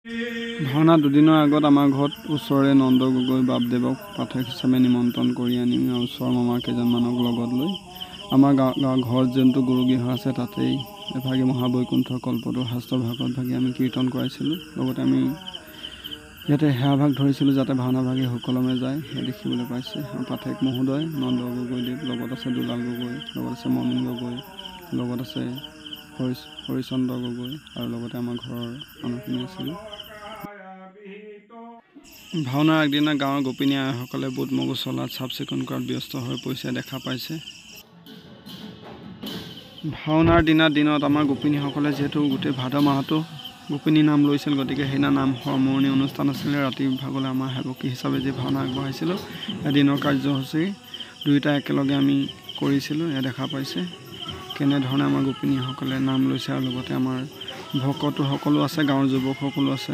ভাওনা দুদিনৰ আগত আমাৰ ঘৰত ওচৰৰে নন্দ গগৈ বাপদেৱক পাঠক হিচাপে নিমন্ত্ৰণ কৰি আনি ওচৰৰ মামা কেইজনমানক লগত লৈ আমাৰ ঘৰত যোনটো গুৰুগৃহ আছে তাতেই এভাগি মহাবৈকুণ্ঠ কল্পটো শাস্ত্ৰ ভাগত ভাগি আমি কীৰ্তন কৰাইছিলোঁ। লগতে আমি ইয়াতে সেৱা ভাগ ধৰিছিলোঁ যাতে ভাওনা ভাগি সুকলমে যায় সেই দেখিবলৈ পাইছে। পাঠক মহোদয় নন্দ গগৈদেৱ, লগত আছে দুলাল গগৈ, লগত আছে মমিন গগৈ, লগত আছে হৰিচন্দ্ৰ গগৈ আৰু লগতে আমাৰ ঘৰৰ মানুহখিনি আছিল। ভাওনাৰ আগদিনা গাঁৱৰ গোপিনী আইসকলে বুট মগু চলাত চাফ চিকুণ কৰাত ব্যস্ত হৈ পৰিছে দেখা পাইছে। ভাওনাৰ দিনত আমাৰ গোপিনীসকলে যিহেতু গোটেই ভাদ মাহটো গোপিনী নাম লৈছিল, গতিকে সেইদিনা নাম সামৰণি অনুষ্ঠান আছিলে। ৰাতি ভাগলৈ আমাৰ সেৱকী হিচাপে যি ভাওনা আগবঢ়াইছিলোঁ এদিনৰ কাৰ্যসূচী দুয়োটা একেলগে আমি কৰিছিলোঁ। এয়া দেখা পাইছে কেনেধৰণে আমাৰ গোপিনীসকলে নাম লৈছে আৰু লগতে আমাৰ ভকতো সকলো আছে, গাঁৱৰ যুৱক সকলো আছে।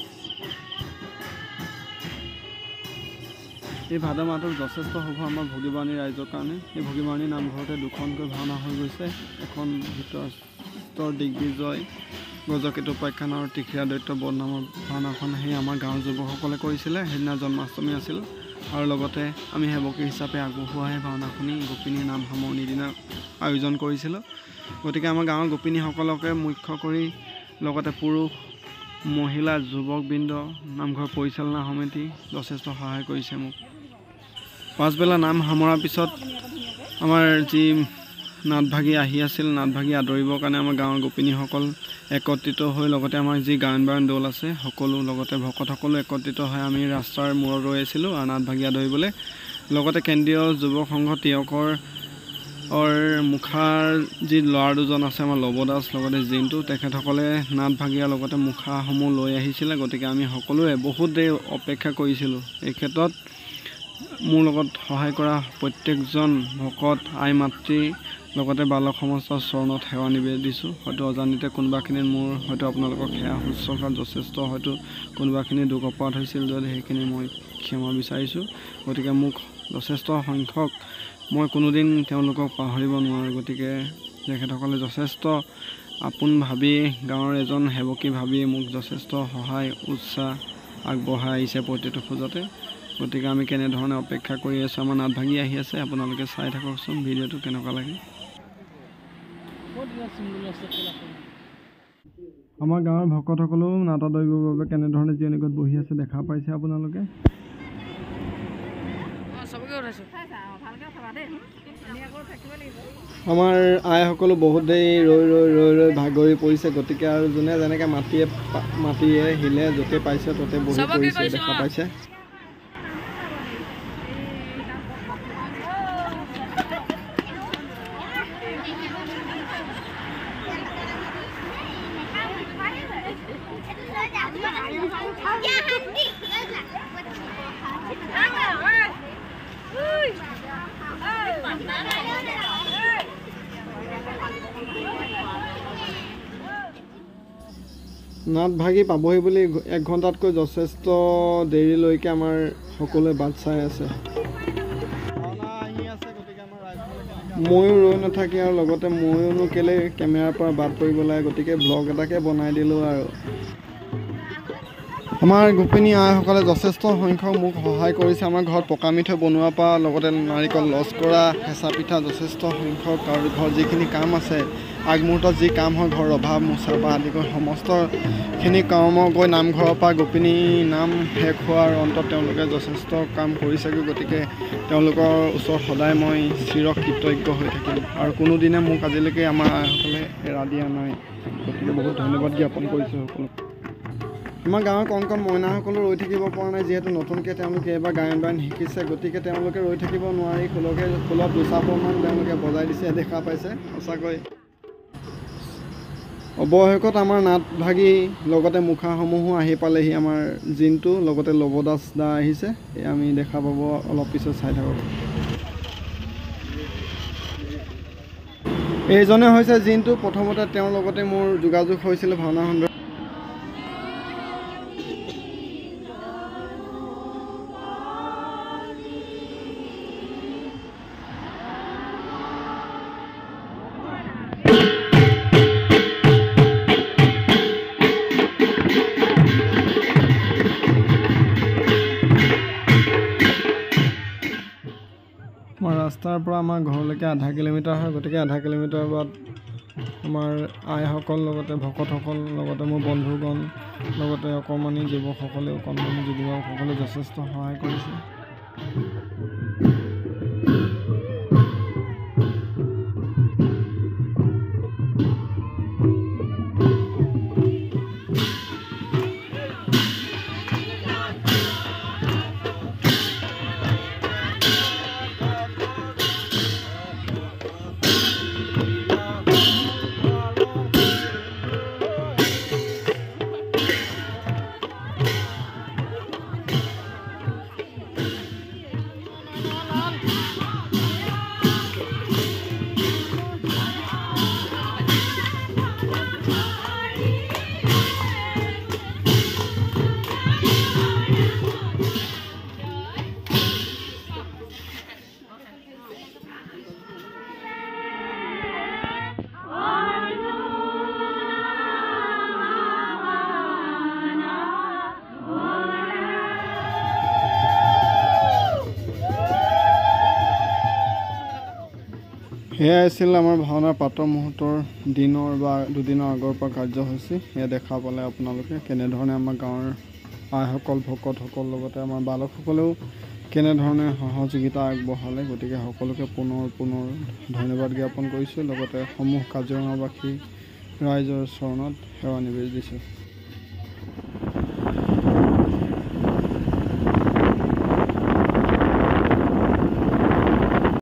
এই ভাদ মাহটোত যথেষ্ট শুভ আমাৰ ভগীবাণী ৰাইজৰ কাৰণে। এই ভগীবাণী নামঘৰতে দুখনকৈ ভাওনা হৈ গৈছে। এখন ভিতৰ দিগ্বিজয় গজকেতু উপাখ্যান আৰু তীখীৰা দৈত্য বধ নামৰ ভাওনাখন সেই আমাৰ গাঁৱৰ যুৱকসকলে কৰিছিলে। সেইদিনা জন্মাষ্টমী আছিল আৰু লগতে আমি সেৱকী হিচাপে আগবঢ়োৱা সেই ভাওনাখনি গোপিনী নাম সামৰণিৰ দিনা আয়োজন কৰিছিলোঁ। গতিকে আমাৰ গাঁৱৰ গোপিনীসকলকে মুখ্য কৰি লগতে পুৰুষ মহিলা যুৱকবৃন্দ নামঘৰ পৰিচালনা সমিতি যথেষ্ট সহায় কৰিছে মোক। পাছবেলা নাম সামৰাৰ পিছত আমাৰ যি নাটভাগী আহি আছিল, নাটভাগী আদৰিবৰ কাৰণে আমাৰ গাঁৱৰ গোপিনীসকল একত্ৰিত হৈ লগতে আমাৰ যি গায়ন বায়ন দল আছে সকলো লগতে ভকতসকলো একত্ৰিত হৈ আমি ৰাস্তাৰ মূৰত ৰৈ আছিলোঁ আৰু নাটভাগী আদৰিবলৈ। লগতে কেন্দ্ৰীয় যুৱক সংঘ তিয়কৰ মুখাৰ যি ল'ৰা দুজন আছে আমাৰ লৱ দাস লগতে জিন্তু, তেখেতসকলে নাটভাগীৰ লগতে মুখাসমূহ লৈ আহিছিলে। গতিকে আমি সকলোৱে বহুত দেৰি অপেক্ষা কৰিছিলোঁ। এই ক্ষেত্ৰত মোৰ লগত সহায় কৰা প্ৰত্যেকজন ভকত আই মাতৃ লগতে বালক সমাজৰ চৰণত সেৱা নিবেদিছোঁ। হয়তো অজানিতে কোনোবাখিনিত মোৰ হয়তো আপোনালোকক সেৱা শুশ্ৰূষাত যথেষ্ট হয়তো কোনোবাখিনি দুখ অপৰাধ হৈছিল যদি সেইখিনি মই ক্ষমা বিচাৰিছোঁ। গতিকে মোক যথেষ্ট সংখ্যক মই কোনোদিন তেওঁলোকক পাহৰিব নোৱাৰোঁ। গতিকে তেখেতসকলে যথেষ্ট আপোন ভাবি গাঁৱৰ এজন সেৱকী ভাবি মোক যথেষ্ট সহায় উৎসাহ আগবঢ়াই আহিছে প্ৰতিটো খোজতে। গতিকে আমি কেনেধৰণে অপেক্ষা কৰি আছোঁ। আমাৰ নাটভাগী আহি আছে, আপোনালোকে চাই থাককচোন ভিডিঅ'টো কেনেকুৱা লাগে। আমাৰ গাঁৱৰ ভকতসকলেও নাট আদৰিবৰ বাবে কেনেধৰণে জিৰণিঘৰত বহি আছে দেখা পাইছে আপোনালোকে। আমাৰ আইসকলো বহুত দেৰি ৰৈ ভাগৰি পৰিছে। গতিকে আৰু যোনে যেনেকৈ মাটিয়ে শিলে য'তে পাইছে ত'তে বহি পৰিছে দেখা পাইছে। নাটভাগী পাবহি বুলি 1 ঘণ্টাতকৈ যথেষ্ট দেৰিলৈকে আমাৰ সকলোৱে বাট চাই আছে। ময়ো ৰৈ নাথাকি আৰু লগতে ময়োনো কেলৈ কেমেৰাৰ পৰা বাট পৰিব লাগে, গতিকে ব্লগ এটাকে বনাই দিলোঁ। আৰু আমাৰ গোপিনী আইসকলে যথেষ্ট সংখ্যক মোক সহায় কৰিছে। আমাৰ ঘৰত পকা মিঠৈ বনোৱাৰ পৰা লগতে নাৰিকল লচ কৰা, হেঁচা পিঠা যথেষ্ট সংখ্যক আৰু ঘৰত যিখিনি কাম আছে আগমুহূৰ্তত যি কাম হয় ঘৰৰ ৰভা মোচাৰ পৰা আদি কৰি সমস্তখিনি কামৰ গৈ নামঘৰৰ পৰা গোপিনী নাম শেষ হোৱাৰ অন্তত তেওঁলোকে যথেষ্ট কাম কৰিছেগৈ। গতিকে তেওঁলোকৰ ওচৰত সদায় মই চিৰ কৃতজ্ঞ হৈ থাকিম আৰু কোনোদিনে মোক আজিলৈকে আমাৰ আইসকলে এৰা দিয়া নাই। গতিকে বহুত ধন্যবাদ জ্ঞাপন কৰিছোঁ সকলো। আমাৰ গাঁৱৰ কণ মইনাসকলো ৰৈ থাকিব পৰা নাই, যিহেতু নতুনকৈ তেওঁলোকে এইবাৰ গায়ন বায়ন শিকিছে। গতিকে তেওঁলোকে ৰৈ থাকিব নোৱাৰি খোলত দুচাপৰমান তেওঁলোকে বজাই দিছে দেখা পাইছে। সঁচাকৈ অৱশেষত আমাৰ নাটভাগী লগতে মুখাসমূহো আহি পালেহি। আমাৰ জিন্তু লগতে লৱ দাস দা আহিছে, এই আমি দেখা পাব অলপ পিছত চাই থাকক। এইজনে হৈছে জিন্তু। প্ৰথমতে তেওঁৰ লগতে মোৰ যোগাযোগ হৈছিল ভাওনা সন্দৰ্ভত। ৰাস্তাৰ পৰা আমাৰ ঘৰলৈকে 0.5 কিলোমিটাৰ হয়। গতিকে 0.5 কিলোমিটাৰ বাদ আমাৰ আইসকল লগতে ভকতসকল লগতে মোৰ বন্ধুগণ লগতে অকণমানি যুৱকসকলে অকণমানি যুৱকসকলে যথেষ্ট সহায় কৰিছে। এয়াই আছিল আমাৰ ভাওনাৰ প্ৰাতঃ মুহূৰ্তৰ দিনৰ বা দুদিনৰ আগৰ পৰা কাৰ্যসূচী। এয়া দেখা পালে আপোনালোকে কেনেধৰণে আমাৰ গাঁৱৰ আইসকল ভকতসকল লগতে আমাৰ বালকসকলেও কেনেধৰণে সহযোগিতা আগবঢ়ালে। গতিকে সকলোকে পুনৰ ধন্যবাদ জ্ঞাপন কৰিছোঁ। লগতে সমূহ কাজিৰঙাবাসী ৰাইজৰ চৰণত সেৱা নিবেদন দিছোঁ।